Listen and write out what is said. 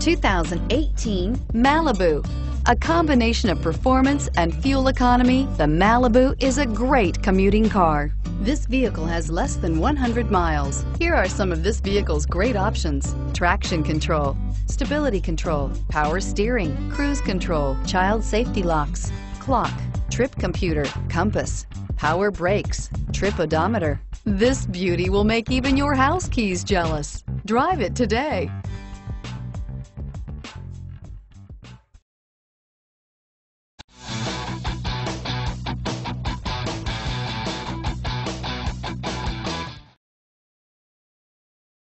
2018 Malibu. A combination of performance and fuel economy, the Malibu is a great commuting car. This vehicle has less than 100 miles. Here are some of this vehicle's great options: traction control, stability control, power steering, cruise control, child safety locks, clock, trip computer, compass, power brakes, trip odometer. This beauty will make even your house keys jealous. Drive it today.